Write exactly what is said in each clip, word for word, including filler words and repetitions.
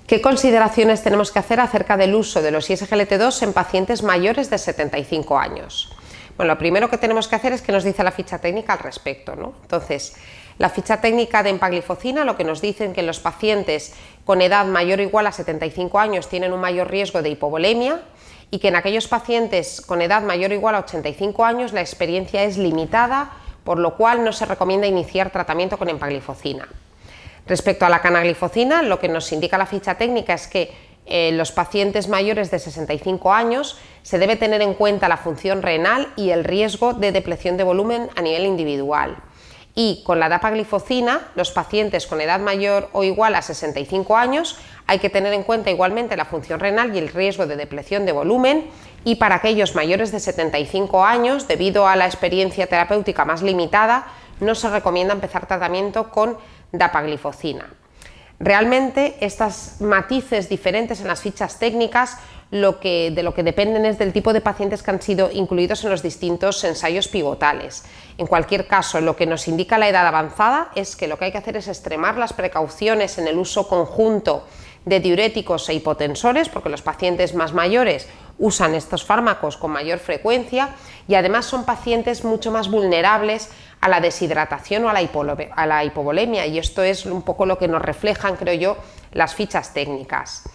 ¿Qué consideraciones tenemos que hacer acerca del uso de los I S G L T dos en pacientes mayores de setenta y cinco años? Bueno, lo primero que tenemos que hacer es qué nos dice la ficha técnica al respecto, ¿no? Entonces, la ficha técnica de empagliflozina lo que nos dice es que los pacientes con edad mayor o igual a setenta y cinco años tienen un mayor riesgo de hipovolemia y que en aquellos pacientes con edad mayor o igual a ochenta y cinco años la experiencia es limitada, por lo cual no se recomienda iniciar tratamiento con empagliflozina. Respecto a la canagliflozina, lo que nos indica la ficha técnica es que en los pacientes mayores de sesenta y cinco años se debe tener en cuenta la función renal y el riesgo de depleción de volumen a nivel individual. Y con la dapagliflozina, los pacientes con edad mayor o igual a sesenta y cinco años hay que tener en cuenta igualmente la función renal y el riesgo de depleción de volumen, y para aquellos mayores de setenta y cinco años, debido a la experiencia terapéutica más limitada, no se recomienda empezar tratamiento con dapagliflozina. Realmente estos matices diferentes en las fichas técnicas lo que, de lo que dependen es del tipo de pacientes que han sido incluidos en los distintos ensayos pivotales. En cualquier caso, lo que nos indica la edad avanzada es que lo que hay que hacer es extremar las precauciones en el uso conjunto de diuréticos e hipotensores, porque los pacientes más mayores usan estos fármacos con mayor frecuencia y además son pacientes mucho más vulnerables a la deshidratación o a la, a la hipovolemia, y esto es un poco lo que nos reflejan, creo yo, las fichas técnicas.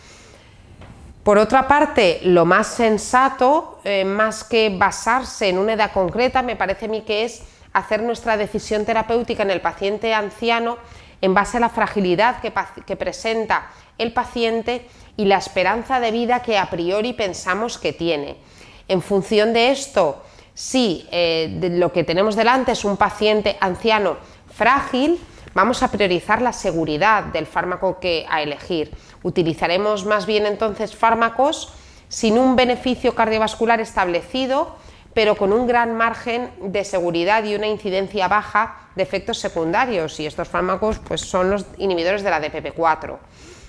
Por otra parte, lo más sensato, eh, más que basarse en una edad concreta, me parece a mí que es hacer nuestra decisión terapéutica en el paciente anciano en base a la fragilidad que, que presenta el paciente y la esperanza de vida que a priori pensamos que tiene. En función de esto, si eh, de lo que tenemos delante es un paciente anciano frágil, vamos a priorizar la seguridad del fármaco que a elegir. Utilizaremos más bien entonces fármacos sin un beneficio cardiovascular establecido, pero con un gran margen de seguridad y una incidencia baja de efectos secundarios, y estos fármacos pues, son los inhibidores de la D P P cuatro.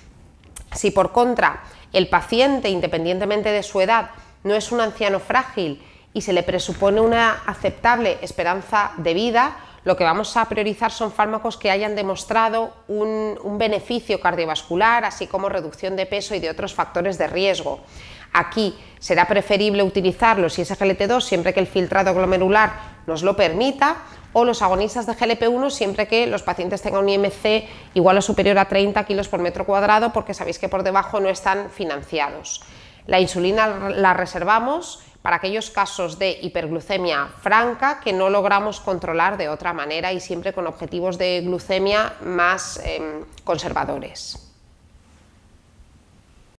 Si por contra el paciente, independientemente de su edad, no es un anciano frágil y se le presupone una aceptable esperanza de vida, lo que vamos a priorizar son fármacos que hayan demostrado un, un beneficio cardiovascular, así como reducción de peso y de otros factores de riesgo. Aquí será preferible utilizar los I S G L T dos siempre que el filtrado glomerular nos lo permita, o los agonistas de G L P uno siempre que los pacientes tengan un I M C igual o superior a treinta kilos por metro cuadrado, porque sabéis que por debajo no están financiados. La insulina la reservamos para aquellos casos de hiperglucemia franca que no logramos controlar de otra manera y siempre con objetivos de glucemia más eh, conservadores.